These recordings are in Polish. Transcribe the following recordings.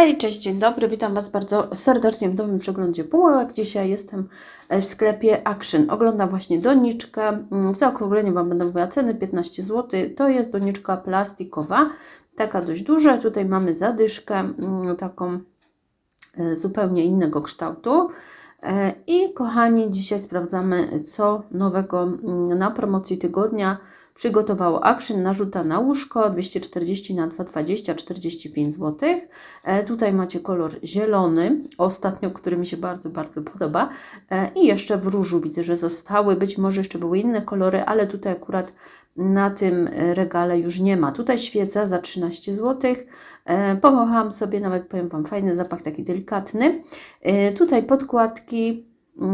Hej, cześć, dzień dobry, witam Was bardzo serdecznie w nowym przeglądzie półek. Dzisiaj jestem w sklepie Action. Oglądam właśnie doniczkę. W zaokrągleniu Wam będę mówiła ceny 15 zł. To jest doniczka plastikowa, taka dość duża. Tutaj mamy zadyszkę, taką zupełnie innego kształtu. I kochani, dzisiaj sprawdzamy, co nowego na promocji tygodnia przygotowało Action. Narzuta na łóżko 240 na 220, 45 zł. Tutaj macie kolor zielony, ostatnio, który mi się bardzo podoba. I jeszcze w różu widzę, że zostały. Być może jeszcze były inne kolory, ale tutaj akurat na tym regale już nie ma. Tutaj świeca za 13 zł. Powąchałam sobie, nawet powiem Wam, fajny zapach, taki delikatny. Tutaj podkładki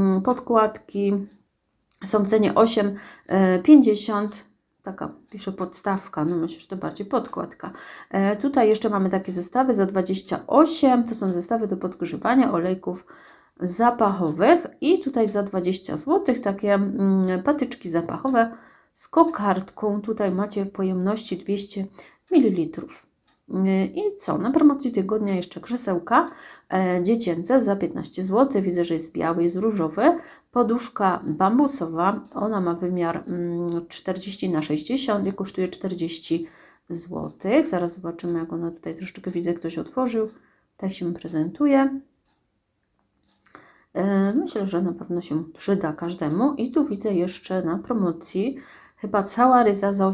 są w cenie 8,50. Taka pisze podstawka, no myślę, że to bardziej podkładka. Tutaj jeszcze mamy takie zestawy za 28, to są zestawy do podgrzewania olejków zapachowych i tutaj za 20 zł takie patyczki zapachowe z kokardką. Tutaj macie pojemności 200 ml. I co? Na promocji tygodnia jeszcze krzesełka dziecięce za 15 zł. Widzę, że jest biały, jest różowy. Poduszka bambusowa. Ona ma wymiar 40 na 60 i kosztuje 40 zł. Zaraz zobaczymy, jak ona tutaj troszeczkę widzę, ktoś otworzył. Tak się prezentuje. Myślę, że na pewno się przyda każdemu. I tu widzę jeszcze na promocji chyba cała ryza za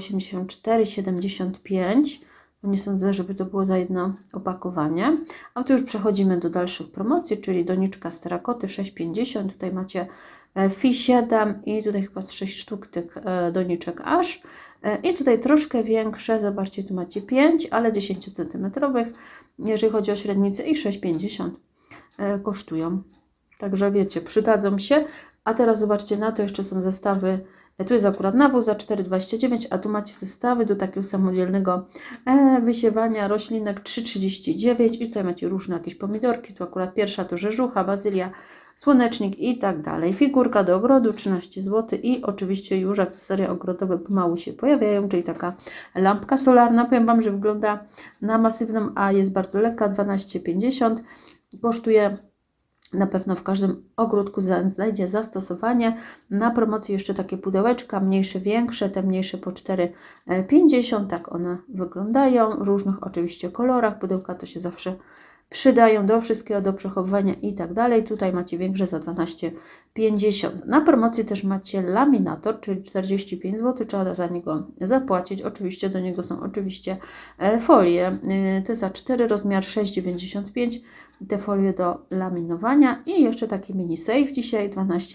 84,75. Nie sądzę, żeby to było za jedno opakowanie. A tu już przechodzimy do dalszych promocji, czyli doniczka z terakoty 6,50. Tutaj macie Fi 7 i tutaj chyba z 6 sztuk tych doniczek aż. I tutaj troszkę większe, zobaczcie, tu macie 5, ale 10 cm, jeżeli chodzi o średnicę, i 6,50 kosztują. Także wiecie, przydadzą się. A teraz zobaczcie, na to jeszcze są zestawy. Tu jest akurat nawóz za 4,29, a tu macie zestawy do takiego samodzielnego wysiewania roślinek 3,39 i tutaj macie różne jakieś pomidorki. Tu akurat pierwsza to rzeżucha, bazylia, słonecznik i tak dalej. Figurka do ogrodu 13 zł i oczywiście już akcesoria ogrodowe pomału się pojawiają, czyli taka lampka solarna. Powiem Wam, że wygląda na masywną, a jest bardzo lekka, 12,50. Kosztuje. Na pewno w każdym ogródku znajdzie zastosowanie. Na promocji jeszcze takie pudełeczka, mniejsze, większe, te mniejsze po 4,50. Tak one wyglądają, w różnych oczywiście kolorach. Pudełka to się zawsze przydają do wszystkiego, do przechowywania i tak dalej. Tutaj macie większe za 12,50. Na promocji też macie laminator, czyli 45 zł. Trzeba za niego zapłacić. Oczywiście do niego są oczywiście folie. To jest za 4, rozmiar 6,95. Te folie do laminowania i jeszcze taki mini safe dzisiaj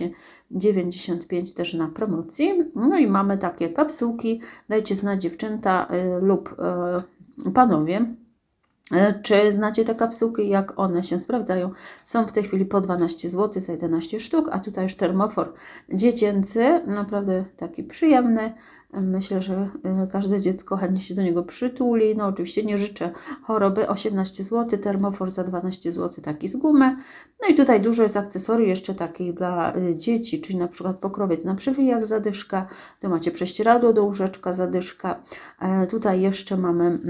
12,95 też na promocji. No i mamy takie kapsułki. Dajcie znać, dziewczęta lub panowie, czy znacie te kapsułki, jak one się sprawdzają. Są w tej chwili po 12 zł za 11 sztuk, a tutaj już termofor dziecięcy, naprawdę taki przyjemny. Myślę, że każde dziecko chętnie się do niego przytuli. No oczywiście nie życzę choroby. 18 zł, termofor za 12 zł, taki z gumy. No i tutaj dużo jest akcesoriów jeszcze takich dla dzieci, czyli na przykład pokrowiec na przywijak, zadyszka. Tu macie prześcieradło do łóżeczka, zadyszka. Tutaj jeszcze mamy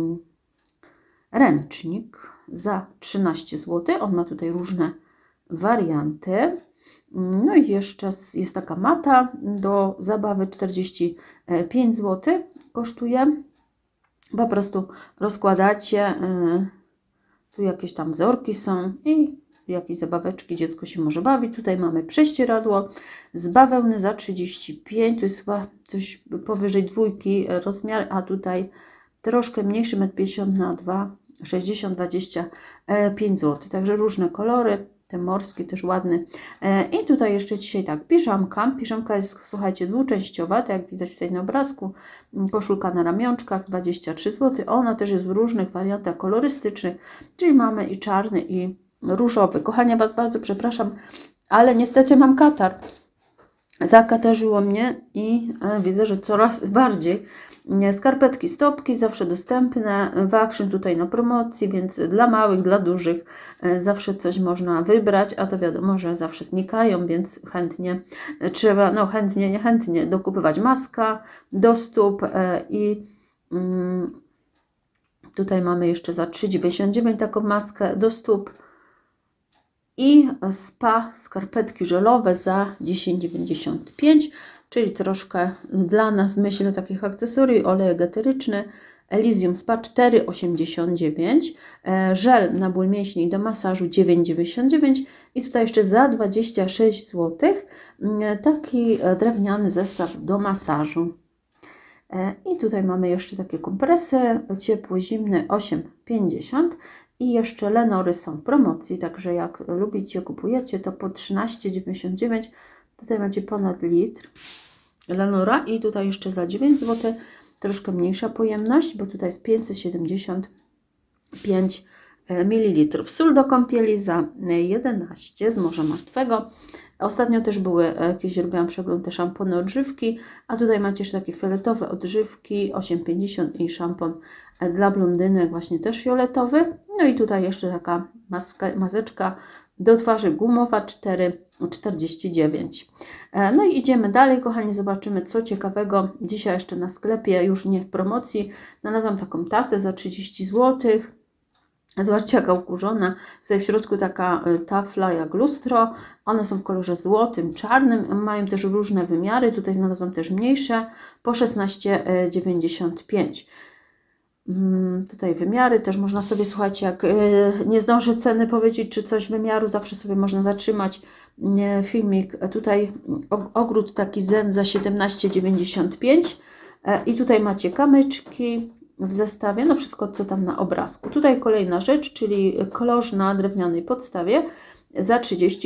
ręcznik za 13 zł. On ma tutaj różne warianty. No i jeszcze jest taka mata do zabawy, 45 zł kosztuje. Po prostu rozkładacie, tu jakieś tam wzorki są i jakieś zabaweczki, dziecko się może bawić. Tutaj mamy prześcieradło z bawełny za 35, to jest chyba coś powyżej 2 rozmiar, a tutaj troszkę mniejszy, 1,50 m na 2,60 m, 25 zł. Także różne kolory. Ten morski też ładny. I tutaj jeszcze dzisiaj tak, piżamka. Piżamka jest, słuchajcie, dwuczęściowa, tak jak widać tutaj na obrazku. Koszulka na ramionczkach, 23 zł. Ona też jest w różnych wariantach kolorystycznych, czyli mamy i czarny, i różowy. Kochani, Was bardzo przepraszam, ale niestety mam katar. Zakatarzyło mnie i widzę, że coraz bardziej. Skarpetki, stopki zawsze dostępne w Action, tutaj na promocji, więc dla małych, dla dużych zawsze coś można wybrać, a to wiadomo, że zawsze znikają, więc chętnie trzeba, no chętnie, niechętnie dokupywać maska do stóp i Tutaj mamy jeszcze za 3,99 taką maskę do stóp. I spa skarpetki żelowe za 10,95, czyli troszkę dla nas, myślę, takich akcesoriów. Olejek eteryczny Elysium Spa 4,89, żel na ból mięśni i do masażu 9,99 i tutaj jeszcze za 26 zł taki drewniany zestaw do masażu. I tutaj mamy jeszcze takie kompresy ciepło-zimny 8,50 i jeszcze Lenory są w promocji, także jak lubicie, kupujecie, to po 13,99 tutaj macie ponad litr Lenora i tutaj jeszcze za 9 zł troszkę mniejsza pojemność, bo tutaj jest 575 ml. Sól do kąpieli za 11 z Morza Martwego. Ostatnio też były jakieś, robiłam przegląd, te szampony odżywki, a tutaj macie jeszcze takie fioletowe odżywki 8,50 i szampon dla blondynek właśnie też fioletowy. No i tutaj jeszcze taka maseczka do twarzy gumowa 4,49. No i idziemy dalej, kochani, zobaczymy co ciekawego dzisiaj jeszcze na sklepie, już nie w promocji. Znalazłam taką tacę za 30 zł. Zobaczcie, jaka ukurzona. Tutaj w środku taka tafla jak lustro. One są w kolorze złotym, czarnym. Mają też różne wymiary. Tutaj znalazłam też mniejsze po 16,95. Tutaj wymiary też można sobie, słuchajcie, jak nie zdążę ceny powiedzieć, czy coś wymiaru, zawsze sobie można zatrzymać filmik. Tutaj ogród taki zen za 17,95 i tutaj macie kamyczki w zestawie, no wszystko co tam na obrazku. Tutaj kolejna rzecz, czyli klosz na drewnianej podstawie za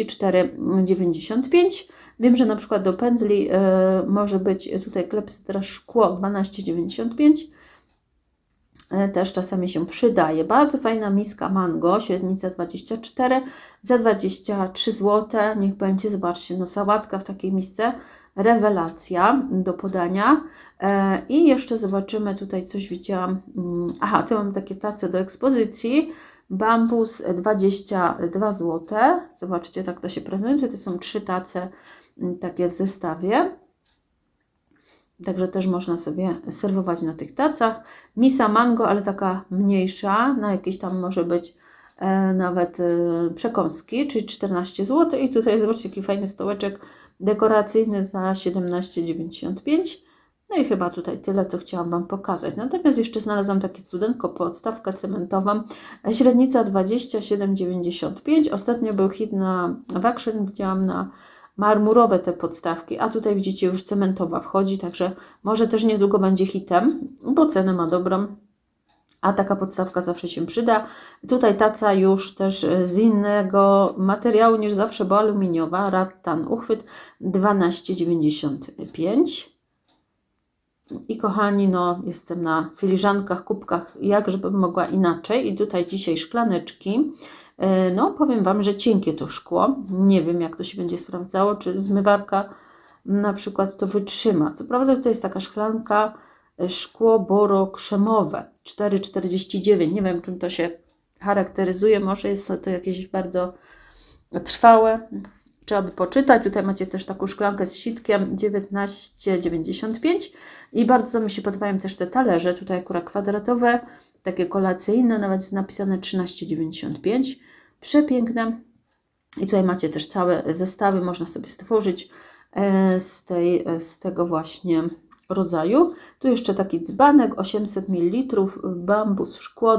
34,95. Wiem, że na przykład do pędzli może być tutaj klepsydra szkło 12,95. Też czasami się przydaje. Bardzo fajna miska mango, średnica 24 za 23 zł. Niech będzie, zobaczcie, no sałatka w takiej misce, rewelacja do podania. I jeszcze zobaczymy, tutaj coś widziałam. Aha, tu mam takie tace do ekspozycji. Bambus 22 zł. Zobaczcie, tak to się prezentuje. To są 3 tace takie w zestawie. Także też można sobie serwować na tych tacach. Misa mango, ale taka mniejsza, na jakieś tam może być nawet przekąski, czyli 14 zł. I tutaj zobaczcie, jaki fajny stołeczek dekoracyjny za 17,95. No i chyba tutaj tyle, co chciałam Wam pokazać. Natomiast jeszcze znalazłam takie cudenko, podstawkę cementową. Średnica 27,95. Ostatnio był hit w Action, widziałam na marmurowe te podstawki, a tutaj widzicie już cementowa wchodzi, także może też niedługo będzie hitem, bo cenę ma dobrą, a taka podstawka zawsze się przyda. Tutaj taca już też z innego materiału niż zawsze, bo aluminiowa, rattan uchwyt 12,95. I kochani, no jestem na filiżankach, kubkach, jak żebym mogła inaczej. I tutaj dzisiaj szklaneczki. No powiem Wam, że cienkie to szkło. Nie wiem, jak to się będzie sprawdzało, czy zmywarka na przykład to wytrzyma. Co prawda tutaj jest taka szklanka szkło boro-krzemowe 4,49. Nie wiem, czym to się charakteryzuje. Może jest to jakieś bardzo trwałe. Trzeba by poczytać. Tutaj macie też taką szklankę z sitkiem 19,95 i bardzo mi się podobają też te talerze. Tutaj akurat kwadratowe, takie kolacyjne, nawet jest napisane 13,95. Przepiękne. I tutaj macie też całe zestawy, można sobie stworzyć z tego właśnie rodzaju. Tu jeszcze taki dzbanek 800 ml, bambus, szkło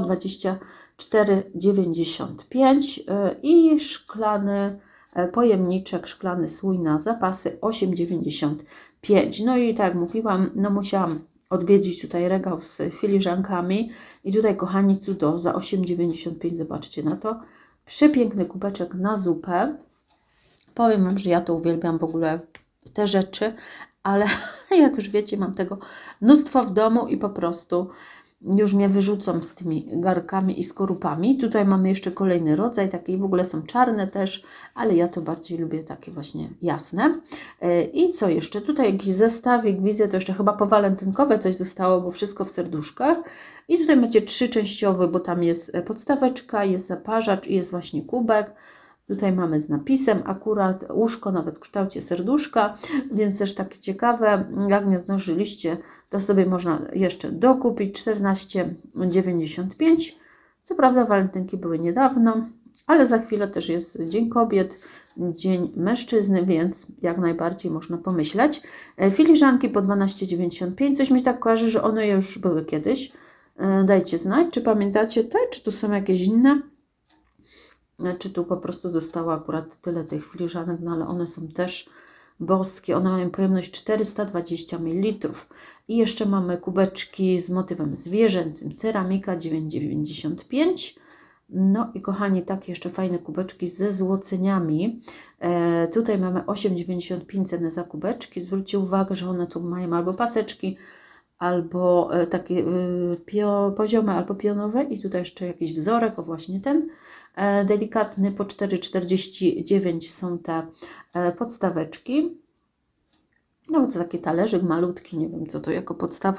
24,95 i szklany pojemniczek, szklany słój na zapasy 8,95. No i tak jak mówiłam, no musiałam odwiedzić tutaj regał z filiżankami i tutaj, kochani, cudo za 8,95. Zobaczcie na to. Przepiękny kubeczek na zupę. Powiem Wam, że ja to uwielbiam w ogóle te rzeczy, ale jak już wiecie, mam tego mnóstwo w domu i po prostu już mnie wyrzucą z tymi garkami i skorupami. Tutaj mamy jeszcze kolejny rodzaj, takie w ogóle są czarne też, ale ja to bardziej lubię takie właśnie jasne. I co jeszcze? Tutaj jakiś zestawik, widzę, to jeszcze chyba powalentynkowe coś zostało, bo wszystko w serduszkach. I tutaj macie 3 częściowe, bo tam jest podstaweczka, jest zaparzacz i jest właśnie kubek. Tutaj mamy z napisem, akurat łóżko nawet w kształcie serduszka, więc też takie ciekawe. Jak nie zdążyliście, to sobie można jeszcze dokupić. 14,95. Co prawda walentynki były niedawno, ale za chwilę też jest Dzień Kobiet, Dzień Mężczyzny, więc jak najbardziej można pomyśleć. Filiżanki po 12,95. Coś mi tak kojarzy, że one już były kiedyś. Dajcie znać, czy pamiętacie te, czy tu są jakieś inne. Czy tu po prostu zostało akurat tyle tych filiżanek, no ale one są też boskie. One mają pojemność 420 ml. I jeszcze mamy kubeczki z motywem zwierzęcym. Ceramika 9,95. No i kochani, takie jeszcze fajne kubeczki ze złoceniami. Tutaj mamy 8,95 ceny za kubeczki. Zwróćcie uwagę, że one tu mają albo paseczki, albo takie poziome, albo pionowe. I tutaj jeszcze jakiś wzorek, o właśnie ten delikatny, po 4,49 są te podstaweczki. No to taki talerzyk malutki, nie wiem co to, jako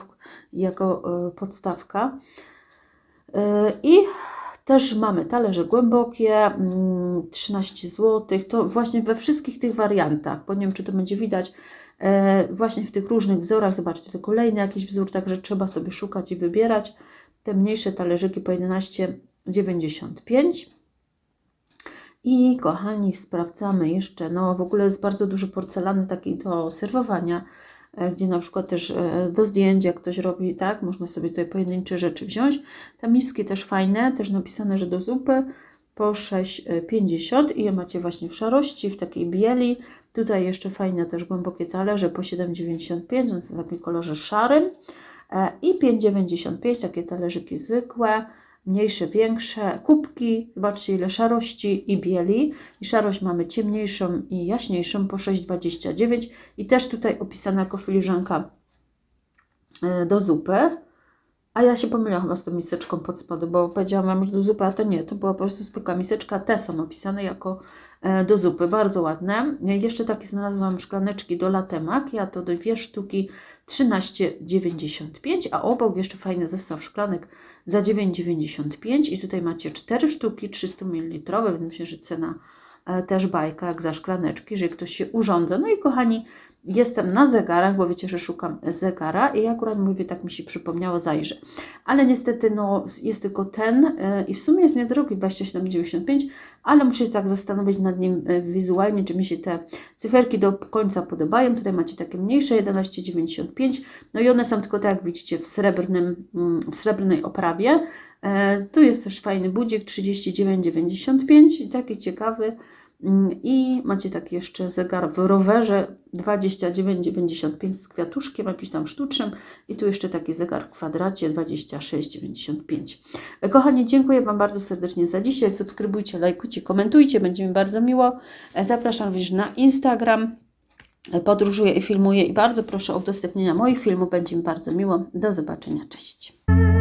podstawka. I też mamy talerze głębokie, 13 zł. To właśnie we wszystkich tych wariantach, bo nie wiem, czy to będzie widać, właśnie w tych różnych wzorach. Zobaczcie, to kolejny jakiś wzór, także trzeba sobie szukać i wybierać. Te mniejsze talerzyki po 11,95. I kochani, sprawdzamy jeszcze, no w ogóle jest bardzo dużo porcelany takiej do serwowania, gdzie na przykład też do zdjęć, jak ktoś robi, tak, można sobie tutaj pojedyncze rzeczy wziąć. Te miski też fajne, też napisane, że do zupy po 6,50 i je macie właśnie w szarości, w takiej bieli. Tutaj jeszcze fajne też głębokie talerze po 7,95, one są w takim kolorze szarym. I 5,95 takie talerzyki zwykłe, mniejsze, większe, kubki, zobaczcie ile szarości i bieli. I szarość mamy ciemniejszą i jaśniejszą po 6,29 i też tutaj opisana jako filiżanka do zupy. A ja się pomyliłam chyba z tą miseczką pod spodem, bo powiedziałam Wam, że do zupy, a to nie, to była po prostu zwykła miseczka. Te są opisane jako do zupy, bardzo ładne. Jeszcze takie znalazłam szklaneczki do latte macchiato, do 2 sztuki 13,95, a obok jeszcze fajny zestaw szklanek za 9,95 i tutaj macie 4 sztuki 300 ml, więc myślę, że cena też bajka, jak za szklaneczki, jeżeli ktoś się urządza. No i kochani, jestem na zegarach, bo wiecie, że szukam zegara i akurat mówię, tak mi się przypomniało, zajrzę. Ale niestety no, jest tylko ten i w sumie jest niedrogi, 27,95, ale muszę się tak zastanowić nad nim wizualnie, czy mi się te cyferki do końca podobają. Tutaj macie takie mniejsze, 11,95, no i one są tylko tak, jak widzicie, w srebrnej oprawie. Tu jest też fajny budzik, 39,95 i taki ciekawy. I macie taki jeszcze zegar w rowerze 29,95 z kwiatuszkiem, jakimś tam sztucznym. I tu jeszcze taki zegar w kwadracie 26,95. Kochani, dziękuję Wam bardzo serdecznie za dzisiaj. Subskrybujcie, lajkujcie, komentujcie, będzie mi bardzo miło. Zapraszam również na Instagram. Podróżuję i filmuję i bardzo proszę o udostępnienie moich filmów, będzie mi bardzo miło. Do zobaczenia, cześć.